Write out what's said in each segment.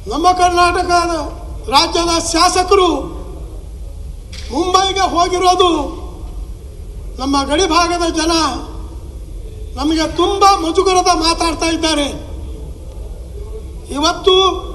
ನಮ್ಮ ಕರ್ನಾಟಕದ ರಾಜ್ಯದ ಶಾಸಕರು ಮುಂಬೈಗೆ ಹೋಗಿರೋದು ನಮ್ಮ ಗಡಿ ಭಾಗದ ಜನ ನಮಗೆ ತುಂಬ ಮುಜುಗರದ ಮಾತಾಡ್ತಾ ಇದ್ದಾರೆ. ಇವತ್ತು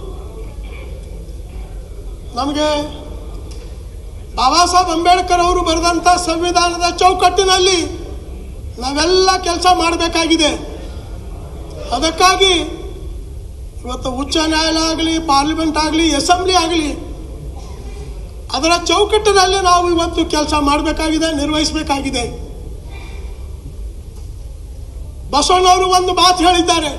ನಮಗೆ ಬಾಬಾ ಸಾಹೇಬ್ ಅಂಬೇಡ್ಕರ್ ಅವರು ಬರೆದಂಥ ಸಂವಿಧಾನದ ಚೌಕಟ್ಟಿನಲ್ಲಿ ನಾವೆಲ್ಲ ಕೆಲಸ ಮಾಡಬೇಕಾಗಿದೆ. ಅದಕ್ಕಾಗಿ ಇವತ್ತು ಉಚ್ಚ ನ್ಯಾಯಾಲಯ ಆಗಲಿ, ಪಾರ್ಲಿಮೆಂಟ್ ಆಗಲಿ, ಅಸೆಂಬ್ಲಿ ಆಗಲಿ, ಅದರ ಚೌಕಟ್ಟಿನಲ್ಲಿ ನಾವು ಇವತ್ತು ಕೆಲಸ ಮಾಡಬೇಕಾಗಿದೆ, ನಿರ್ವಹಿಸಬೇಕಾಗಿದೆ. ಬಸವಣ್ಣವರು ಒಂದು ಮಾತು ಹೇಳಿದ್ದಾರೆ,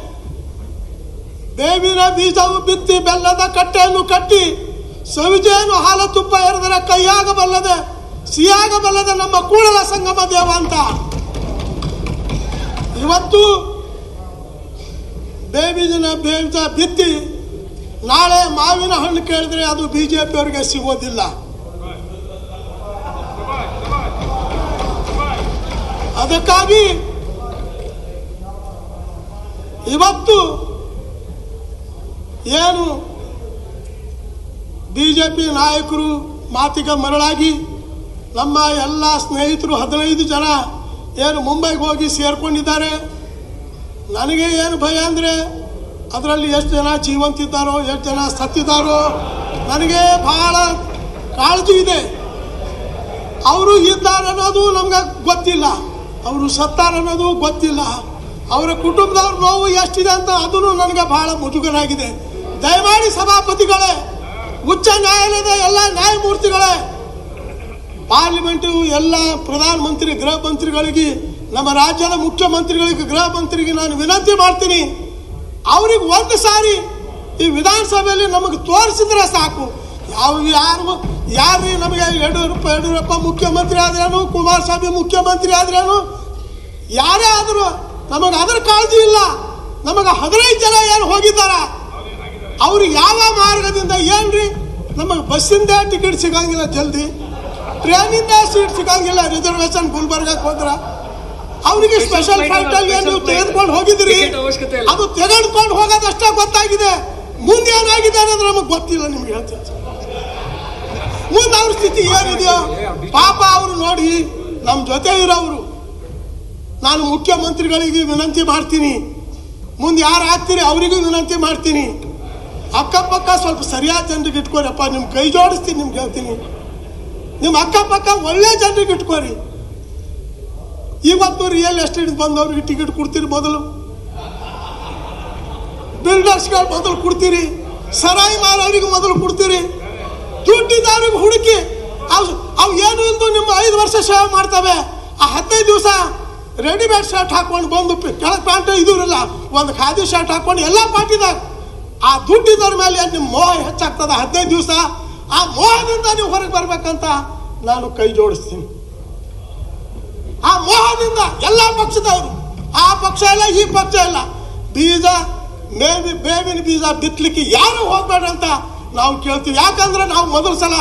ಬೇವಿನ ಬೀಜವು ಬಿತ್ತಿ ಬೆಲ್ಲದ ಕಟ್ಟೆಯನ್ನು ಕಟ್ಟಿ ಸವಿಜೇನು ಹಾಲು ತುಪ್ಪ ಎರೆದರೆ ಕೈಯಾಗಬಲ್ಲದೆ ಸಿಹಿಯಾಗಬಲ್ಲದೆ ನಮ್ಮ ಕೂಡಲ ಸಂಗಮ ದೇವ ಅಂತ. ಇವತ್ತು ಬೇವಿನ ಬೀಜ ಬಿತ್ತಿ ನಾಳೆ ಮಾವಿನ ಹಣ್ಣು ಕೇಳಿದ್ರೆ ಅದು ಬಿಜೆಪಿ ಅವರಿಗೆ ಸಿಗೋದಿಲ್ಲ. ಅದಕ್ಕಾಗಿ ಇವತ್ತು ಏನು ಬಿಜೆಪಿ ನಾಯಕರು ಮಾತಿಗೆ ಮರಳಾಗಿ ನಮ್ಮ ಎಲ್ಲ ಸ್ನೇಹಿತರು 15 ಜನ ಏನು ಮುಂಬೈಗೆ ಹೋಗಿ ಸೇರ್ಕೊಂಡಿದ್ದಾರೆ. ನನಗೆ ಏನು ಭಯ ಅಂದರೆ ಅದರಲ್ಲಿ ಎಷ್ಟು ಜನ ಜೀವಂತಿದ್ದಾರೋ, ಎಷ್ಟು ಜನ ಸತ್ತಿದ್ದಾರೋ ನನಗೆ ಬಹಳ ಕಾಳಜಿ ಇದೆ. ಅವರು ಇದ್ದಾರೆ ಅನ್ನೋದು ನಮ್ಗೆ ಗೊತ್ತಿಲ್ಲ, ಅವರು ಸತ್ತಾರನ್ನೋದು ಗೊತ್ತಿಲ್ಲ, ಅವರ ಕುಟುಂಬದವ್ರ ನೋವು ಎಷ್ಟಿದೆ ಅಂತ ಅದನ್ನು ನನಗೆ ಬಹಳ ಮುಜುಗರಾಗಿದೆ. ದಯಮಾಡಿ ಸಭಾಪತಿಗಳೇ, ಉಚ್ಚ ನ್ಯಾಯಾಲಯದ ಎಲ್ಲ ನ್ಯಾಯಮೂರ್ತಿಗಳೇ, ಪಾರ್ಲಿಮೆಂಟು ಎಲ್ಲ ಪ್ರಧಾನಮಂತ್ರಿ, ಗೃಹ ಮಂತ್ರಿಗಳಿಗೆ, ನಮ್ಮ ರಾಜ್ಯದ ಮುಖ್ಯಮಂತ್ರಿಗಳಿಗೆ, ಗೃಹ ಮಂತ್ರಿಗೆ ನಾನು ವಿನಂತಿ ಮಾಡ್ತೀನಿ, ಅವ್ರಿಗೆ ಒಂದು ಸಾರಿ ಈ ವಿಧಾನಸಭೆಯಲ್ಲಿ ನಮಗೆ ತೋರಿಸಿದ್ರೆ ಸಾಕು. ಯಾರು ನಮಗೆ ಯಡಿಯೂರಪ್ಪ ಮುಖ್ಯಮಂತ್ರಿ ಆದ್ರೇನು, ಕುಮಾರಸ್ವಾಮಿ ಮುಖ್ಯಮಂತ್ರಿ ಆದ್ರೇನು, ಯಾರೇ ಆದರೂ ನಮಗೆ ಅದರ ಕಾಳಜಿ ಇಲ್ಲ. ನಮಗೆ 15 ಜನ ಏನು ಹೋಗಿದ್ದಾರ, ಅವ್ರು ಯಾವ ಮಾರ್ಗದಿಂದ ಏನ್ರಿ, ನಮಗೆ ಬಸ್ಸಿಂದ ಟಿಕೆಟ್ ಸಿಗಂಗಿಲ್ಲ, ಜಲ್ದಿ ಟ್ರೈನಿಂದ ಸೀಟ್ ಸಿಗಂಗಿಲ್ಲ, ರಿಸರ್ವೇಶನ್ ಗುಲ್ಬರ್ಗಕ್ಕೆ ಹೋದ್ರ ಅವರಿಗೆ ಸ್ಪೆಷಲ್ ಫ್ಲೈಟ್ ಅಲ್ಲಿ ನೀವು ತೆಗೆದುಕೊಂಡು ಹೋಗಿದ್ರಿ, ಅದು ತೆಗೆದುಕೊಂಡು ಹೋಗೋದಷ್ಟೇ ಗೊತ್ತಾಗಿದೆ. ಮುಂದೆ ಏನಾಗಿದೆ ಅನ್ನೋದು ನಮಗೆ ಗೊತ್ತಿಲ್ಲ. ನಿಮ್ಗೆ ಹೇಳ್ತೀನಿ, ಮುಂದೆ ಅವ್ರ ಸ್ಥಿತಿ ಏನಿದೆಯೋ ಪಾಪ ಅವರು ನೋಡಿ. ನಮ್ಮ ಜೊತೆ ಇರೋರು, ನಾನು ಮುಖ್ಯಮಂತ್ರಿಗಳಿಗೆ ವಿನಂತಿ ಮಾಡ್ತೀನಿ, ಮುಂದೆ ಯಾರು ಆಗ್ತೀರಿ ಅವರಿಗೂ ವಿನಂತಿ ಮಾಡ್ತೀನಿ, ಅಕ್ಕಪಕ್ಕ ಸ್ವಲ್ಪ ಸರಿಯಾದ ಜನರಿಗೆ ಇಟ್ಕೋರಪ್ಪ. ನಿಮ್ಮ ಕೈ ಜೋಡಿಸ್ತೀನಿ, ನಿಮ್ಗೆ ಹೇಳ್ತೀನಿ, ನಿಮ್ಮ ಅಕ್ಕಪಕ್ಕ ಒಳ್ಳೆ ಜನರಿಗೆ ಇಟ್ಕೋರಿ. ಇವತ್ತು ರಿಯಲ್ ಎಸ್ಟೇಟ್ ಬಂದವ್ರಿಗೆ ಟಿಕೆಟ್ ಕೊಡ್ತೀರಿ, ಮೊದಲು ಬಿಲ್ಡರ್ಸ್ಗಳು ಮೊದಲು ಕೊಡ್ತೀರಿ, ಸರಾಯಿ ಮಾರೋರಿಗೆ ಮೊದಲು ಕೊಡ್ತೀರಿ, ದುಡ್ಡಿದ್ದವ್ರಿಗೆ ಹುಡುಕಿ ಅವು ಏನು ಎಂದು ನಿಮ್ಮ 5 ವರ್ಷ ಸೇವೆ ಮಾಡ್ತವೆ. ಆ 15 ದಿವಸ ರೆಡಿಮೇಡ್ ಶರ್ಟ್ ಹಾಕೊಂಡು ಬಂದು ಕೆಳಗೆ ಪ್ಯಾಂಟ್ ಇದಿರಲ್ಲ, ಒಂದು ಖಾದಿ ಶರ್ಟ್ ಹಾಕೊಂಡು ಎಲ್ಲ ಪಾಟಿದಾಗ ಆ ದುಡ್ಡಿದ್ದವ್ರ ಮೇಲೆ ನಿಮ್ಮ ಮೋಹ ಹೆಚ್ಚಾಗ್ತದೆ. 15 ದಿವಸ ಆ ಮೋಹದಿಂದ ನೀವು ಹೊರಗೆ ಬರ್ಬೇಕಂತ ನಾನು ಕೈ ಜೋಡಿಸ್ತೀನಿ. ಆ ಮೋಹದಿಂದ ಎಲ್ಲ ಪಕ್ಷದವರು, ಆ ಪಕ್ಷ ಇಲ್ಲ ಈ ಪಕ್ಷ ಇಲ್ಲ, ಬೇವಿನ ಬೀಜ ಬಿತ್ತಲಿಕ್ಕೆ ಯಾರು ಹೋಗ್ಬೇಡ ಅಂತ ನಾವು ಕೇಳ್ತೀವಿ. ಯಾಕಂದ್ರೆ ನಾವು ಮೊದಲ ಸಲ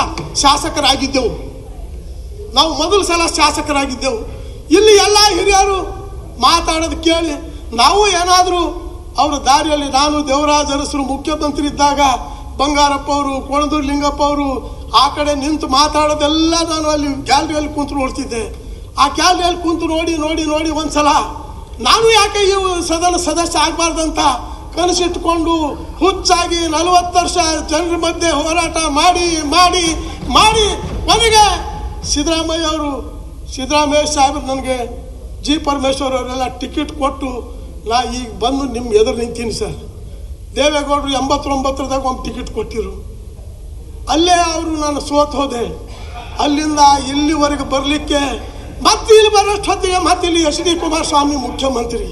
ಶಾಸಕರಾಗಿದ್ದೆವು. ಇಲ್ಲಿ ಎಲ್ಲ ಹಿರಿಯರು ಮಾತಾಡೋದು ಕೇಳಿ ನಾವು ಏನಾದರೂ ಅವ್ರ ದಾರಿಯಲ್ಲಿ, ನಾನು ದೇವರಾಜ ಅರಸರು ಮುಖ್ಯಮಂತ್ರಿ ಇದ್ದಾಗ ಬಂಗಾರಪ್ಪ ಅವರು, ಕೋಣದೂರು ಲಿಂಗಪ್ಪ ಅವರು ಆ ಕಡೆ ನಿಂತು ಮಾತಾಡೋದೆಲ್ಲ ನಾನು ಅಲ್ಲಿ ಗ್ಯಾಲರಿಯಲ್ಲಿ ಕೂತು ನೋಡ್ತಿದ್ದೆ. ಆ ಗ್ಯಾಲರಿಯಲ್ಲಿ ಕೂತು ನೋಡಿ ಒಂದ್ಸಲ ನಾನು ಯಾಕೆ ಈ ಸದನ ಸದಸ್ಯ ಆಗಬಾರ್ದಂತ ಕನಸಿಟ್ಕೊಂಡು ಹುಚ್ಚಾಗಿ 40 ವರ್ಷ ಜನರ ಮಧ್ಯೆ ಹೋರಾಟ ಮಾಡಿ ಕೊನೆಗೆ ಸಿದ್ದರಾಮಯ್ಯ ಸಾಹೇಬ್ರು ನನಗೆ ಜಿ ಪರಮೇಶ್ವರ್ ಅವರೆಲ್ಲ ಟಿಕೆಟ್ ಕೊಟ್ಟು ನಾ ಈಗ ಬಂದು ನಿಮ್ಮ ಎದುರು ನಿಂತೀನಿ ಸರ್. ದೇವೇಗೌಡರು 89ದಾಗ ಒಂದು ಟಿಕೆಟ್ ಕೊಟ್ಟಿರು, ಅಲ್ಲೇ ಅವರು ನಾನು ಸೋತು ಹೋದೆ. ಅಲ್ಲಿಂದ ಇಲ್ಲಿವರೆಗೆ ಬರಲಿಕ್ಕೆ ಮತ್ತೆ ಇಲ್ಲಿ ಬರೋಷ್ಟೊತ್ತಿಗೆ ಮತ್ತೆ ಇಲ್ಲಿ HD ಕುಮಾರಸ್ವಾಮಿ ಮುಖ್ಯಮಂತ್ರಿ,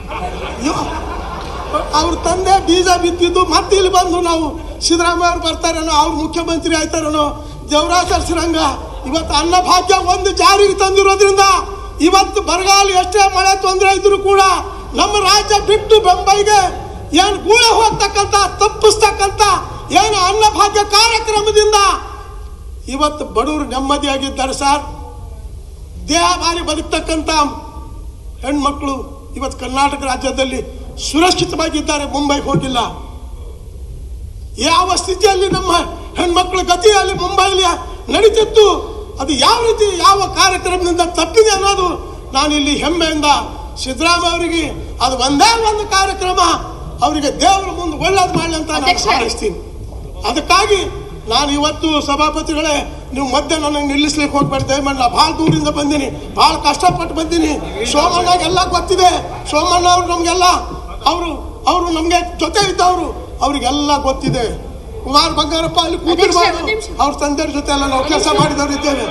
ಅವ್ರ ತಂದೆ ಬೀಜ ಬಿತ್ತಿದ್ದು ಮತ್ತೆ ಇಲ್ಲಿ ಬಂದು ನಾವು ಸಿದ್ದರಾಮಯ್ಯ ಅವ್ರು ಬರ್ತಾರೇನೋ, ಅವ್ರು ಮುಖ್ಯಮಂತ್ರಿ ಆಯ್ತಾರೇನೋ, ದೇವರಾಜ ಅರಸರಂಗ ಇವತ್ತು ಅನ್ನಭಾಗ್ಯ ಒಂದು ಜಾರಿಗೆ ತಂದಿರೋದ್ರಿಂದ ಇವತ್ತು ಬರಗಾಲ ಎಷ್ಟೇ ಮಳೆ ತೊಂದರೆ ಇದ್ರು ಕೂಡ ನಮ್ಮ ರಾಜ್ಯ ಬಿಟ್ಟು ಬೆಂಬಲಿಗೆ ಏನು ಗೂಳೆ ಹೋಗ್ತಕ್ಕಂಥ ತಪ್ಪಿಸ್ತಕ್ಕಂಥ ಏನು ಅನ್ನಭಾಗ್ಯ ಕಾರ್ಯಕ್ರಮದಿಂದ ಇವತ್ತು ಬಡವರು ನೆಮ್ಮದಿಯಾಗಿದ್ದಾರೆ ಸರ್. ದೇಹ ಬಾರಿ ಬದುಕ್ತಕ್ಕಂಥ ಹೆಣ್ಮಕ್ಳು ಇವತ್ತು ಕರ್ನಾಟಕ ರಾಜ್ಯದಲ್ಲಿ ಸುರಕ್ಷಿತವಾಗಿದ್ದಾರೆ, ಮುಂಬೈಗೆ ಹೋಗಿಲ್ಲ. ಯಾವ ಸ್ಥಿತಿಯಲ್ಲಿ ನಮ್ಮ ಹೆಣ್ಮಕ್ಳ ಗತಿ ಅಲ್ಲಿ ಮುಂಬೈಲಿ ನಡೀತಿತ್ತು, ಅದು ಯಾವ ರೀತಿ ಯಾವ ಕಾರ್ಯಕ್ರಮದಿಂದ ತಪ್ಪಿದೆ ಅನ್ನೋದು ನಾನು ಇಲ್ಲಿ ಹೆಮ್ಮೆಯಿಂದ ಸಿದ್ದರಾಮಯ್ಯ ಅವರಿಗೆ ಅದು ಒಂದೇ ಒಂದು ಕಾರ್ಯಕ್ರಮ ಅವರಿಗೆ ದೇವರ ಮುಂದೆ ಒಳ್ಳೇದು ಮಾಡಲಿ ಅಂತ ನಾನು ಹಾರೈಸ್ತೀನಿ. ಅದಕ್ಕಾಗಿ ನಾನು ಇವತ್ತು ಸಭಾಪತಿಗಳೇ, ನೀವು ಮಧ್ಯೆ ನನಗೆ ನಿಲ್ಲಿಸ್ಲಿಕ್ಕೆ ಹೋಗ್ಬೇಡಿ ದಯಮಾಡಿ. ನಾ ಭಾಳ ದೂರಿಂದ ಬಂದೀನಿ, ಭಾಳ ಕಷ್ಟಪಟ್ಟು ಬಂದೀನಿ. ಸೋಮಣ್ಣಗೆಲ್ಲ ಗೊತ್ತಿದೆ, ಸೋಮಣ್ಣ ಅವರು ನಮಗೆಲ್ಲ ಅವರು ನಮಗೆ ಜೊತೆ ಇದ್ದವರು, ಅವರಿಗೆಲ್ಲ ಗೊತ್ತಿದೆ. ಕುಮಾರ್ ಬಂಗಾರಪ್ಪ ಅಲ್ಲಿ ಕೂತಿರ್ಬಾರ್ದು, ಅವ್ರ ತಂದೆಯವ್ರ ಜೊತೆ ಎಲ್ಲ ನಾವು ಕೆಲಸ ಮಾಡಿದವರು ಇದ್ದೇವೆ.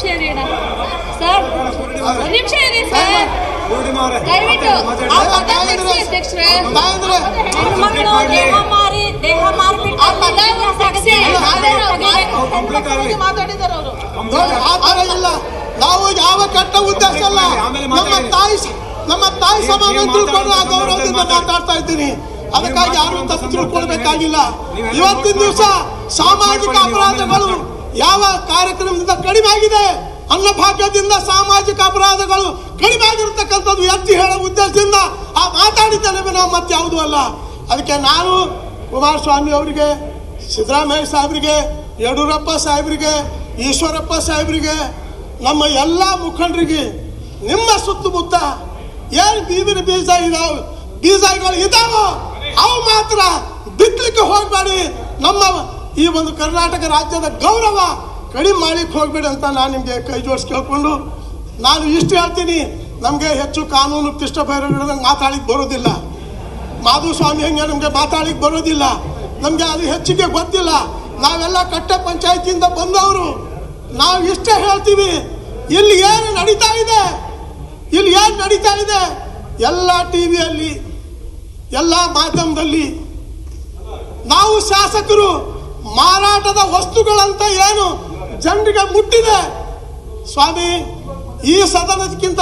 ಇಲ್ಲ, ನಾವು ಯಾವ ಕೆಟ್ಟ ಉದ್ದೇಶ ಅಲ್ಲ, ನಮ್ಮ ತಾಯಿ ಸಮಾನ ತಿಳ್ಕೊಂಡು ಆ ಗೌರವದಿಂದ ಮಾತಾಡ್ತಾ ಇದ್ದೀನಿ. ಅದಕ್ಕಾಗಿ ಯಾರು ತಪ್ಪು ತಿಳ್ಕೊಳ್ಬೇಕಾಗಿಲ್ಲ. ಇವತ್ತಿನ ದಿವಸ ಸಾಮಾಜಿಕ ಅಪರಾಧಗಳು ಯಾವ ಕಾರ್ಯಕ್ರಮದಿಂದ ಕಡಿಮೆ ಆಗಿದೆ, ಅನ್ನಭಾಗ್ಯದಿಂದ ಸಾಮಾಜಿಕ ಅಪರಾಧಗಳು ಕಡಿಮೆ ಆಗಿರ್ತಕ್ಕಂಥದ್ದು ಎತ್ತಿ ಹೇಳೋ ಉದ್ದೇಶದಿಂದ ಆ ಮಾತಾಡಿದ್ದೇನೆ ನಾವು ಮತ್ತೆ ಯಾವುದೂ ಅಲ್ಲ. ಅದಕ್ಕೆ ನಾನು ಕುಮಾರಸ್ವಾಮಿ ಅವರಿಗೆ, ಸಿದ್ದರಾಮಯ್ಯ ಸಾಹೇಬರಿಗೆ, ಯಡಿಯೂರಪ್ಪ ಸಾಹೇಬರಿಗೆ, ಈಶ್ವರಪ್ಪ ಸಾಹೇಬರಿಗೆ, ನಮ್ಮ ಎಲ್ಲ ಮುಖಂಡರಿಗೆ, ನಿಮ್ಮ ಸುತ್ತಮುತ್ತ ಏನು ಬೀಜಗಳು ಇದಾವೋ ಅವು ಮಾತ್ರ ಬಿತ್ತಲಿಕ್ಕೆ ಹೋಗಬೇಡಿ. ನಮ್ಮ ಈ ಒಂದು ಕರ್ನಾಟಕ ರಾಜ್ಯದ ಗೌರವ ಕಡಿಮೆ ಮಾಡ್ಲಿಕ್ಕೆ ಹೋಗ್ಬೇಡಿ ಅಂತ ನಾನು ನಿಮಗೆ ಕೈ ಜೋಡಿಸಿ ಕೇಳ್ಕೊಂಡು ನಾನು ಇಷ್ಟು ಹೇಳ್ತೀನಿ. ನಮಗೆ ಹೆಚ್ಚು ಕಾನೂನು ಪಿಷ್ಟ ಭೈರವಗಳಂಗೆ ಮಾತಾಡ್ಲಿಕ್ಕೆ ಬರೋದಿಲ್ಲ. ಮಾಧುಸ್ವಾಮಿ ಹಂಗೆ ನಮಗೆ ಮಾತಾಡ್ಲಿಕ್ಕೆ ಬರೋದಿಲ್ಲ. ನಮಗೆ ಅದು ಹೆಚ್ಚಿಗೆ ಗೊತ್ತಿಲ್ಲ. ನಾವೆಲ್ಲ ಕಟ್ಟೆ ಪಂಚಾಯತಿಯಿಂದ ಬಂದವರು. ನಾವು ಇಷ್ಟೇ ಹೇಳ್ತೀವಿ, ಇಲ್ಲಿ ಏನು ನಡೀತಾ ಇದೆ ಎಲ್ಲ ಟಿವಿಯಲ್ಲಿ, ಎಲ್ಲ ಮಾಧ್ಯಮದಲ್ಲಿ ನಾವು ಶಾಸಕರು ಮಾರಾಟದ ವಸ್ತುಗಳಂತ ಏನು ಜನರಿಗೆ ಮುಟ್ಟಿದೆ. ಸ್ವಾಮಿ, ಈ ಸದನದಕ್ಕಿಂತ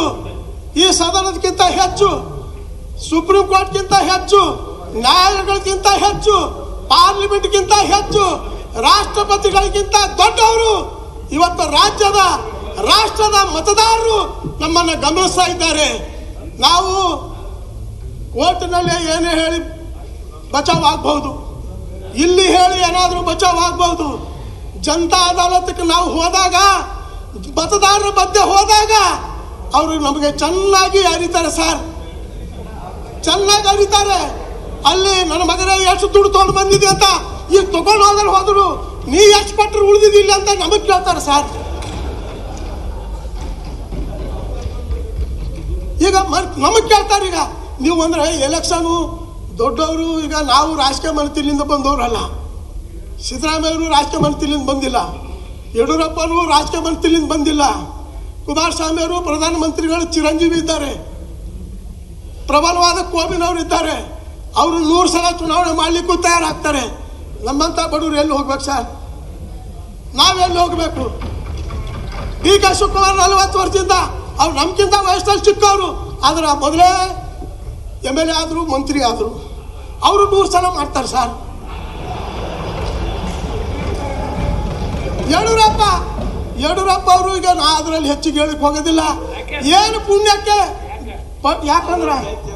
ಹೆಚ್ಚು ಸುಪ್ರೀಂ ಕೋರ್ಟ್ಗಿಂತ ಹೆಚ್ಚು, ನ್ಯಾಯಾಲಯಗಳಿಗಿಂತ ಹೆಚ್ಚು, ಪಾರ್ಲಿಮೆಂಟ್ಗಿಂತ ಹೆಚ್ಚು, ರಾಷ್ಟ್ರಪತಿಗಳಿಗಿಂತ ದೊಡ್ಡವರು ಇವತ್ತು ರಾಷ್ಟ್ರದ ಮತದಾರರು ನಮ್ಮನ್ನು ಗಮನಿಸ್ತಾ ಇದ್ದಾರೆ. ನಾವು ಕೋರ್ಟ್ನಲ್ಲಿ ಏನೇ ಹೇಳಿ ಬಚಾವ್ ಆಗ್ಬಹುದು, ಇಲ್ಲಿ ಹೇಳಿ ಏನಾದರೂ ಬಚಾವ್ ಆಗ್ಬಹುದು. ಜನತಾ ಅದಾಲತ್ಗೆ ನಾವು ಹೋದಾಗ, ಮತದಾರರ ಮಧ್ಯೆ ಹೋದಾಗ ಅವರು ನಮಗೆ ಚೆನ್ನಾಗಿ ಅರಿತಾರೆ ಸರ್, ಚೆನ್ನಾಗಿ ಅರಿತಾರೆ. ಅಲ್ಲಿ ನನ್ನ ಮಗನೇ ಎಷ್ಟು ದುಡ್ಡು ತೊಗೊಂಡು ಬಂದಿದೆ ಅಂತ ಈಗ ತಗೊಂಡು ಹೋದ್ರು ನೀ ಎಷ್ಟು ಪಟ್ಟರು ಉಳಿದಿದ್ದಿಲ್ಲ ಅಂತ ನಮಗೆ ಕೇಳ್ತಾರೆ ಸರ್. ಈಗ ನಮಗೆ ಕೇಳ್ತಾರೆ, ಈಗ ನೀವು ಅಂದ್ರೆ ಎಲೆಕ್ಷನು ದೊಡ್ಡವರು. ಈಗ ನಾವು ರಾಜಕೀಯ ಮನತಿಲಿಂದ ಬಂದವರಲ್ಲ. ಸಿದ್ದರಾಮಯ್ಯವರು ರಾಜಕೀಯ ಮನತಿಲಿಂದ ಬಂದಿಲ್ಲ, ಯಡಿಯೂರಪ್ಪರು ರಾಜಕೀಯ ಮನತಿಲಿಂದ ಬಂದಿಲ್ಲ, ಕುಮಾರಸ್ವಾಮಿ ಅವರು ಪ್ರಧಾನಮಂತ್ರಿಗಳು ಚಿರಂಜೀವಿ ಇದ್ದಾರೆ, ಪ್ರಬಲವಾದ ಕೋಮಿನವರು ಇದ್ದಾರೆ. ಅವರು 100 ಸಲ ಚುನಾವಣೆ ಮಾಡಲಿಕ್ಕೂ ತಯಾರಾಗ್ತಾರೆ. ನಮ್ಮಂಥ ಬಡವರು ಎಲ್ಲಿ ಹೋಗ್ಬೇಕು ಸರ್? ನಾವೆಲ್ಲಿ ಹೋಗ್ಬೇಕು? ಡಿ.ಕೆ. ಶಿವಕುಮಾರ್ 40 ವರ್ಷದಿಂದ ಅವ್ರು ನಮ್ಗಿಂತ ವಯಸ್ಸಲ್ಲಿ ಚಿಕ್ಕವರು, ಆದ್ರೆ ಮೊದಲೇ MLA ಆದರು, ಮಂತ್ರಿ ಆದರು. ಅವರು 100 ಸಲ ಮಾಡ್ತಾರೆ ಸರ್. ಯಡಿಯೂರಪ್ಪ ಅವರು ಈಗ ನಾ ಅದರಲ್ಲಿ ಹೆಚ್ಚಿಗೆ ಹೇಳಿಕ್ ಹೋಗೋದಿಲ್ಲ. ಏನು ಪುಣ್ಯಕ್ಕೆ, ಯಾಕಂದ್ರೆ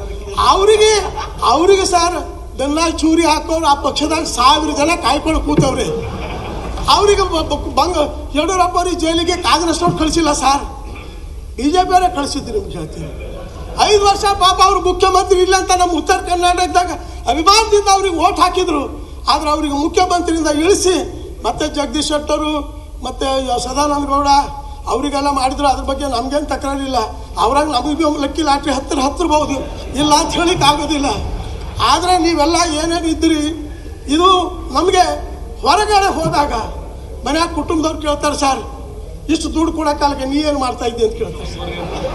ಅವರಿಗೆ ಸರ್ ಬೆನ್ನ ಚೂರಿ ಹಾಕೋರು ಆ ಪಕ್ಷದಾಗ 1000 ಜನ ಕಾಯ್ಕೊಂಡು ಕೂತವ್ರಿ. ಅವರಿಗೆ ಯಡಿಯೂರಪ್ಪ ಅವ್ರಿಗೆ ಜೈಲಿಗೆ ಕಾಂಗ್ರೆಸ್ನವ್ರು ಕಳಿಸಿಲ್ಲ ಸರ್, BJP ಅವರೇ ಕಳಿಸಿದ್ರು. ನಿಮ್ಗೆ ಹೇಳ್ತೀನಿ, 5 ವರ್ಷ ಪಾಪ ಅವರು ಮುಖ್ಯಮಂತ್ರಿ ಇಲ್ಲ ಅಂತ ನಮ್ಮ ಉತ್ತರ ಕರ್ನಾಟಕದಾಗ ಅಭಿಮಾನದಿಂದ ಅವ್ರಿಗೆ ಓಟ್ ಹಾಕಿದ್ರು. ಆದ್ರೆ ಅವರಿಗೆ ಮುಖ್ಯಮಂತ್ರಿಯಿಂದ ಇಳಿಸಿ ಮತ್ತೆ ಜಗದೀಶ್ ಶೆಟ್ಟರು ಮತ್ತೆ ಸದಾನಂದ ಗೌಡ ಅವರಿಗೆಲ್ಲ ಮಾಡಿದ್ರು. ಅದ್ರ ಬಗ್ಗೆ ನಮ್ಗೇನು ತಕರಾರಿಲ್ಲ. ಅವ್ರಾಗ ನಮಗೆ ಲಕ್ಕಿ ಲಾಟ್ರಿ ಹತ್ತಿರಬಹುದು, ಇಲ್ಲ ಅಂತ ಹೇಳಿಕ್ಕೆ ಆಗೋದಿಲ್ಲ. ಆದರೆ ನೀವೆಲ್ಲ ಏನೇನು ಇದ್ರಿ, ಇದು ನಮಗೆ ಹೊರಗಡೆ ಹೋದಾಗ ಮನ್ಯಾಗ ಕುಟುಂಬದವ್ರು ಕೇಳ್ತಾರೆ ಸರ್, ಇಷ್ಟು ದುಡ್ಡು ಕೊಡೋಕಾಲಕ್ಕೆ ನೀ ಏನು ಮಾಡ್ತಾ ಇದ್ದಿ ಅಂತ ಕೇಳ್ತಾರೆ ಸರ್.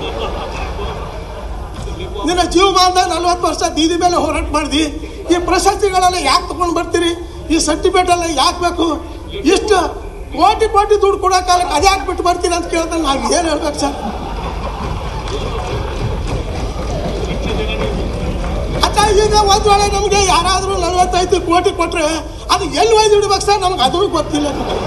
ನಿನ್ನ ಜೀವಮಾನದ 40 ವರ್ಷ ಬೀದಿ ಮೇಲೆ ಹೋರಾಟ ಮಾಡಿದಿ, ಈ ಪ್ರಶಸ್ತಿಗಳೆಲ್ಲ ಯಾಕೆ ತಗೊಂಡು ಬರ್ತೀರಿ? ಈ ಸರ್ಟಿಫಿಕೇಟ್ ಎಲ್ಲ ಯಾಕೆ ಬೇಕು? ಇಷ್ಟು ಕೋಟಿ ದುಡ್ಡು ಕೊಡೋ ಕಾಲಕ್ಕೆ ಅದೇ ಹಾಕ್ಬಿಟ್ಟು ಬರ್ತೀನಿ ಅಂತ ಕೇಳ್ತಾರೆ. ನಾವು ಏನು ಹೇಳ್ಬೇಕು ಸರ್? ಅಕ್ಕ, ಈಗ ಒಂದು ವೇಳೆ ನಮಗೆ ಯಾರಾದರೂ 45 ಕೋಟಿ ಕೊಟ್ಟರೆ ಅದು ಎಲ್ಲಿ ಒಯ್ದು ಇಡ್ಬೇಕು ಸರ್? ನಮ್ಗೆ ಅದೂ ಗೊತ್ತಿಲ್ಲ.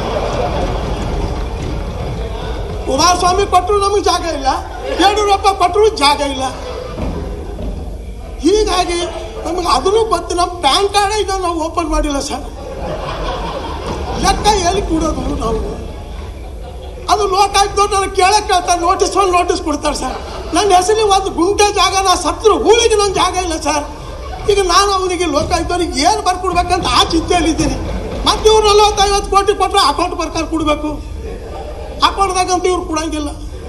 ಕುಮಾರಸ್ವಾಮಿ ಕೊಟ್ಟರು ನಮಗೆ ಜಾಗ ಇಲ್ಲ, ಯಡಿಯೂರಪ್ಪ ಕೊಟ್ಟರು ಜಾಗ ಇಲ್ಲ. ಹೀಗಾಗಿ ನಮಗೆ ಅದನ್ನು ಗೊತ್ತು. ನಮ್ಮ ಪ್ಯಾನ್ ಕಾರ್ಡ್ ಈಗ ನಾವು ಓಪನ್ ಮಾಡಿಲ್ಲ ಸರ್. ಲೆಕ್ಕ ಎಲ್ಲಿ ಕೊಡೋದು ನಾವು? ಅದು ಲೋಕಾಯುಕ್ತವ್ರು ನನಗೆ ಕೇಳ್ತಾರೆ, ನೋಟಿಸ್ ಕೊಡ್ತಾರೆ ಸರ್. ನನ್ನ ಹೆಸರಿಗೆ ಒಂದು ಗುಂಟೆ ಜಾಗ ನಾ ಸತ್ರು ಹೂಳಿಗೆ ನನ್ನ ಜಾಗ ಇಲ್ಲ ಸರ್. ಈಗ ನಾನು ಅವನಿಗೆ ಲೋಕಾಯುಕ್ತವ್ರಿಗೆ ಏನು ಬರ್ಕೊಡ್ಬೇಕಂತ ಆ ಚಿಂತೆಯಲ್ಲಿದ್ದೀನಿ. ಮತ್ತೆ ಇವ್ರು 40-50 ಕೋಟಿ ಕೊಟ್ಟರೆ ಅಕೌಂಟ್ ಪ್ರಕಾರ ಕೊಡಬೇಕು. ಅಕೌಂಟ್ದಾಗಂತ ಇವ್ರು ಕೊಡಂಗಿಲ್ಲ.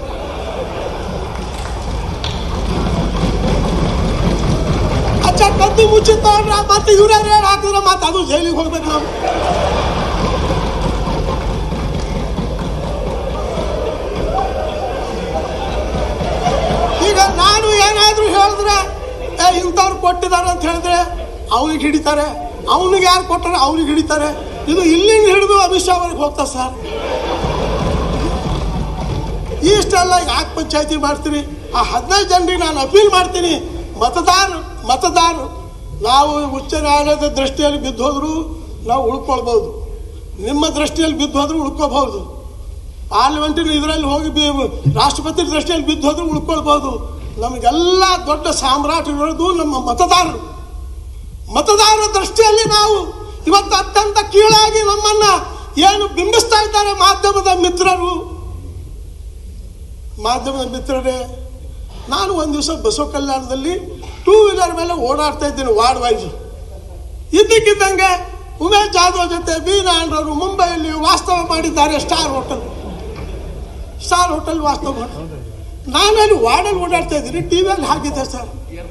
ಅಚ್ಚ ಕದ್ದು ಮುಚ್ಚಿ ತಗೊಂಡ್ರೆ ಮತ್ತೆ ಇವ್ರೇ ರೇಡ್ ಹಾಕಿದ್ರೆ ಮತ್ತೆ ಅದು ಜೈಲಿಗೆ ಹೋಗ್ಬೇಕು ನಾವು. ಈಗ ನಾನು ಏನಾದರೂ ಹೇಳಿದ್ರೆ ಇಂಥವ್ರು ಕೊಟ್ಟಿದ್ದಾರೆ ಅಂತ ಹೇಳಿದ್ರೆ ಅವ್ರಿಗೆ ಹಿಡಿತಾರೆ, ಅವನಿಗೆ ಯಾರು ಕೊಟ್ಟರೆ ಅವ್ರಿಗೆ ಹಿಡಿತಾರೆ. ಇದು ಇಲ್ಲಿಂದ ಹಿಡಿದು ಅಮಿತ್ ಶಾ ಅವ್ರಿಗೆ ಹೋಗ್ತಾರೆ ಸರ್. ಇಷ್ಟೆಲ್ಲ ಯಾಕೆ ಪಂಚಾಯತಿ ಮಾಡ್ತೀರಿ? ಆ 15 ಜನರಿಗೆ ನಾನು ಅಪೀಲ್ ಮಾಡ್ತೀನಿ, ಮತದಾರರು ನಾವು ಉಚ್ಚ ನ್ಯಾಯಾಲಯದ ದೃಷ್ಟಿಯಲ್ಲಿ ಬಿದ್ದೋದ್ರು ನಾವು ಉಳ್ಕೊಳ್ಬೋದು, ನಿಮ್ಮ ದೃಷ್ಟಿಯಲ್ಲಿ ಬಿದ್ದೋದ್ರು ಉಳ್ಕೋಬಹುದು, ಪಾರ್ಲಿಮೆಂಟಿನ ಇದರಲ್ಲಿ ಹೋಗಿ ರಾಷ್ಟ್ರಪತಿ ದೃಷ್ಟಿಯಲ್ಲಿ ಬಿದ್ದೋದ್ರು ಉಳ್ಕೊಳ್ಬೋದು. ನಮಗೆಲ್ಲ ದೊಡ್ಡ ಸಾಮ್ರಾಟ್ ಇರೋದು ನಮ್ಮ ಮತದಾರರ ದೃಷ್ಟಿಯಲ್ಲಿ ನಾವು ಇವತ್ತು ಅತ್ಯಂತ ಕೀಳಾಗಿ ನಮ್ಮನ್ನ ಏನು ಬಿಂಬಿಸ್ತಾ ಇದ್ದಾರೆ ಮಾಧ್ಯಮದ ಮಿತ್ರರೇ. ನಾನು ಒಂದು ದಿವಸ ಬಸವ ಕಲ್ಯಾಣದಲ್ಲಿ 2 ವೀಲರ್ ಮೇಲೆ ಓಡಾಡ್ತಾ ಇದ್ದೀನಿ ವಾರ್ಡ್ ವೈಸ್. ಇದ್ದಕ್ಕಿದ್ದಂಗೆ ಉಮೇಶ್ ಜಾಧವ್ ಜೊತೆ ಬಿ ನಾರಾಯಣರವರು ಮುಂಬೈಯಲ್ಲಿ ವಾಸ್ತವ ಮಾಡಿದ್ದಾರೆ, ಸ್ಟಾರ್ ಹೋಟೆಲ್ ವಾಸ್ತವ ಮಾಡಿ. ನಾನಲ್ಲಿ ವಾರ್ಡಲ್ಲಿ ಓಡಾಡ್ತಾ ಇದ್ದೀನಿ, ಟಿವಿಯಲ್ಲಿ ಹಾಕಿದ್ದೆ ಸರ್.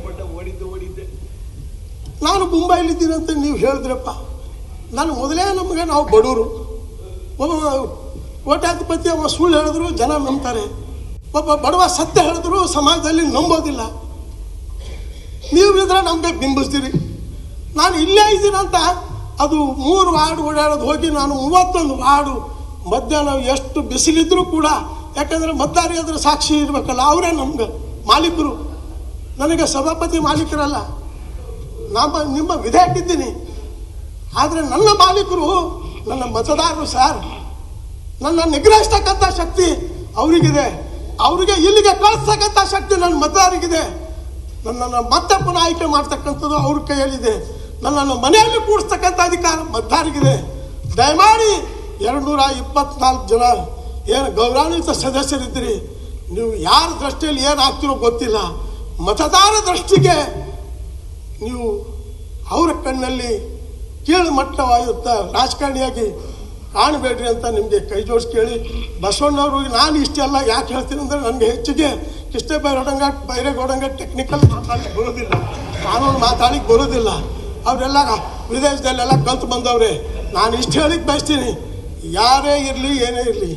ನಾನು ಮುಂಬೈಲಿದ್ದೀನಿ ಅಂತ ನೀವು ಹೇಳಿದ್ರಪ್ಪ. ನಾನು ಮೊದಲೇ ನಾವು ಬಡವರು, ಒಬ್ಬ ಕೋಟ್ಯಾಧಿಪತಿ ಅವ ಸುಳ್ಳು ಹೇಳಿದ್ರು ಜನ ನಂಬ್ತಾರೆ, ಒಬ್ಬ ಬಡವ ಸತ್ಯ ಹೇಳಿದ್ರು ಸಮಾಜದಲ್ಲಿ ನಂಬೋದಿಲ್ಲ. ನೀವು ಇದ್ರೆ ನಮಗೆ ಬಿಂಬಿಸ್ತೀರಿ. ನಾನು ಇಲ್ಲೇ ಇದ್ದೀನಂತ ಅದು 3 ವಾರ್ಡ್ ಓಡಾಡೋದು ಹೋಗಿ ನಾನು 31 ವಾರ್ಡು ಮಧ್ಯಾಹ್ನ ಎಷ್ಟು ಬಿಸಿಲಿದ್ರೂ ಕೂಡ, ಯಾಕಂದರೆ ಮತದಾರರಿಗೆ ಅದರ ಸಾಕ್ಷಿ ಇರಬೇಕಲ್ಲ, ಅವರೇ ನಮ್ಗೆ ಮಾಲೀಕರು. ನನಗೆ ಸಭಾಪತಿ ಮಾಲೀಕರಲ್ಲ, ನಿಮ್ಮ ವಿಧೇಯಕ ಇದ್ದೀನಿ. ಆದರೆ ನನ್ನ ಮಾಲೀಕರು ನನ್ನ ಮತದಾರರು ಸರ್. ನನ್ನ ನಿಗ್ರಹಿಸ್ತಕ್ಕಂಥ ಶಕ್ತಿ ಅವರಿಗಿದೆ, ಅವರಿಗೆ ಇಲ್ಲಿಗೆ ಕಳಿಸ್ತಕ್ಕಂಥ ಶಕ್ತಿ ನನ್ನ ಮತದಾರರಿಗಿದೆ. ನನ್ನನ್ನು ಮತ್ತೆ ಪುನಃ ಆಯ್ಕೆ ಮಾಡ್ತಕ್ಕಂಥದ್ದು ಅವ್ರ ಕೈಯಲ್ಲಿದೆ. ನನ್ನನ್ನು ಮನೆಯಲ್ಲಿ ಕೂಡಿಸ್ತಕ್ಕಂಥ ಅಧಿಕಾರ ಮತದಾರರಿಗಿದೆ. ದಯಮಾಡಿ 224 ಜನ ಏನು ಗೌರವಾನ್ವಿತ ಸದಸ್ಯರಿದ್ದೀರಿ, ನೀವು ಯಾರ ದೃಷ್ಟಿಯಲ್ಲಿ ಏನಾಗ್ತಿರೋ ಗೊತ್ತಿಲ್ಲ. ಮತದಾರ ದೃಷ್ಟಿಗೆ ನೀವು ಅವರ ಕಣ್ಣಲ್ಲಿ ಕೀಳು ಮಟ್ಟವಾಗುತ್ತ ರಾಜಕಾರಣಿಯಾಗಿ ಕಾಣಬೇಡ್ರಿ ಅಂತ ನಿಮಗೆ ಕೈ ಜೋಡಿಸಿ ಕೇಳಿ. ಬಸವಣ್ಣವ್ರಿಗೆ ನಾನು ಇಷ್ಟೆಲ್ಲ ಯಾಕೆ ಹೇಳ್ತೀನಿ ಅಂದರೆ, ನನಗೆ ಹೆಚ್ಚಿಗೆ ಕೃಷ್ಣ ಬೈರೇಗೌಡಂಗ ಟೆಕ್ನಿಕಲ್ ಮಾತಾಡಲಿಕ್ಕೆ ಬರೋದಿಲ್ಲ, ಕಾನೂನು ಮಾತಾಡಲಿಕ್ಕೆ ಬರೋದಿಲ್ಲ. ಅವರೆಲ್ಲ ವಿದೇಶದಲ್ಲೆಲ್ಲ ಕಲ್ತು ಬಂದವ್ರೆ. ನಾನು ಇಷ್ಟು ಹೇಳಿಕ್ಕೆ ಬಯಸ್ತೀನಿ, ಯಾರೇ ಇರಲಿ ಏನೇ ಇರಲಿ,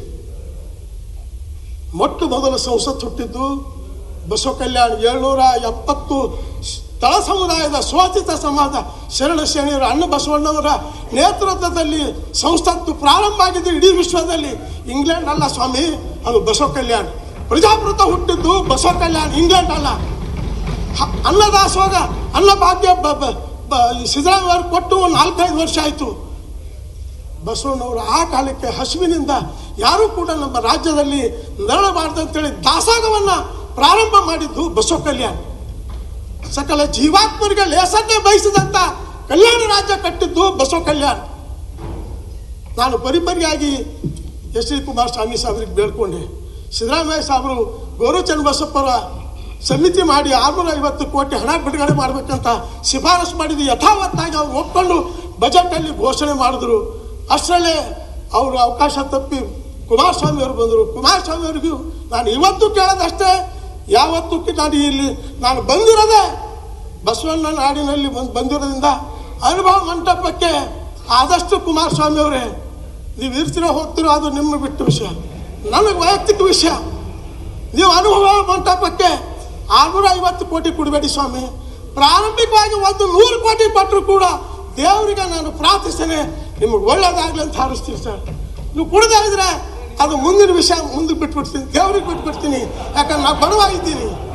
ಮೊಟ್ಟ ಮೊದಲು ಸಂಸತ್ ಹುಟ್ಟಿದ್ದು ಬಸವ ಕಲ್ಯಾಣ 770 ತಳ ಸಮುದಾಯದ ಶೋಷಿತ ಸಮಾಜ ಶರಣ ಸೇನೆಯವರು ಅಣ್ಣ ಬಸವಣ್ಣವರ ನೇತೃತ್ವದಲ್ಲಿ ಸಂಸತ್ತು ಪ್ರಾರಂಭ ಆಗಿದ್ದು ಇಡೀ ವಿಶ್ವದಲ್ಲಿ. ಇಂಗ್ಲೆಂಡ್ ಅಲ್ಲ ಸ್ವಾಮಿ, ಅದು ಬಸವ ಕಲ್ಯಾಣ. ಪ್ರಜಾಪ್ರಭುತ್ವ ಹುಟ್ಟಿದ್ದು ಬಸವ ಕಲ್ಯಾಣ, ಇಂಗ್ಲೆಂಡ್ ಅಲ್ಲ. ಅನ್ನದಾಸೋಗ ಅನ್ನಭಾಗ್ಯ ಸಿದ್ದರಾಮಯ್ಯ ಕೊಟ್ಟು 4-5 ವರ್ಷ ಆಯಿತು. ಬಸವಣ್ಣವರು ಆ ಕಾಲಕ್ಕೆ ಹಸುವಿನಿಂದ ಯಾರೂ ಕೂಡ ನಮ್ಮ ರಾಜ್ಯದಲ್ಲಿ ನರಳಬಾರ್ದು ಅಂತೇಳಿ ದಾಸೋಗವನ್ನು ಪ್ರಾರಂಭ ಮಾಡಿದ್ದು ಬಸವ ಕಲ್ಯಾಣ. ಸಕಲ ಜೀವಾತ್ಮರಿಗೆ ಲೇಸನ್ನೇ ಬಯಸಿದಂಥ ಕಲ್ಯಾಣ ರಾಜ್ಯ ಕಟ್ಟಿದ್ದು ಬಸವ ಕಲ್ಯಾಣ. ನಾನು ಪರಿಪರಿಯಾಗಿ ಎಸ್ ಡಿ ಕುಮಾರಸ್ವಾಮಿ ಸಾಹೇಬ್ರಿಗೆ ಬೇಡ್ಕೊಂಡೆ, ಸಿದ್ದರಾಮಯ್ಯ ಸಾಹೇಬರು ಗೌರವ ಚನ್ನಬಸಪ್ಪರ ಸಮಿತಿ ಮಾಡಿ 650 ಕೋಟಿ ಹಣ ಬಿಡುಗಡೆ ಮಾಡಬೇಕಂತ ಶಿಫಾರಸು ಮಾಡಿದ್ದು ಯಥಾವತ್ತಾಗಿ ಅವ್ರು ಒಪ್ಕೊಂಡು ಬಜೆಟಲ್ಲಿ ಘೋಷಣೆ ಮಾಡಿದ್ರು. ಅಷ್ಟರಲ್ಲೇ ಅವರು ಅವಕಾಶ ತಪ್ಪಿ ಕುಮಾರಸ್ವಾಮಿ ಅವರು ಬಂದರು. ಕುಮಾರಸ್ವಾಮಿ ಅವರಿಗೂ ನಾನು ಇವತ್ತು ಕೇಳೋದಷ್ಟೇ, ಯಾವತ್ತೂ ನಾನು ಬಂದಿರೋದೇ ಬಸವಣ್ಣ ನಾಡಿನಲ್ಲಿ ಬಂದಿರೋದ್ರಿಂದ ಅನುಭವ ಮಂಟಪಕ್ಕೆ ಆದಷ್ಟು ಕುಮಾರಸ್ವಾಮಿ ಅವರೇ ನೀವು ಇರ್ತೀರೋ ಹೋಗ್ತಿರೋ ಅದು ನಿಮ್ಮ ಬಿಟ್ಟ ವಿಷಯ, ನನಗೆ ವೈಯಕ್ತಿಕ ವಿಷಯ. ನೀವು ಅನುಭವ ಮಂಟಪಕ್ಕೆ 650 ಕೋಟಿ ಕೊಡಬೇಡಿ ಸ್ವಾಮಿ. ಪ್ರಾರಂಭಿಕವಾಗಿ 100 ಕೋಟಿ ಕೊಟ್ಟರು ಕೂಡ ದೇವರಿಗೆ ನಾನು ಪ್ರಾರ್ಥಿಸ್ತೇನೆ, ನಿಮಗೆ ಒಳ್ಳೇದಾಗಲಿ ಅಂತ ಹಾರಿಸ್ತೀನಿ ಸರ್. ನೀವು ಕೊಡದೇ ಇದ್ರೆ ಅದು ಮುಂದಿನ ವಿಷಯ, ಮುಂದೆ ಬಿಟ್ಬಿಡ್ತೀನಿ, ದೇವ್ರಿಗೆ ಬಿಟ್ಬಿಡ್ತೀನಿ. ಯಾಕಂದ್ರೆ ನಾನು ಬಡವಾಗಿದ್ದೀನಿ.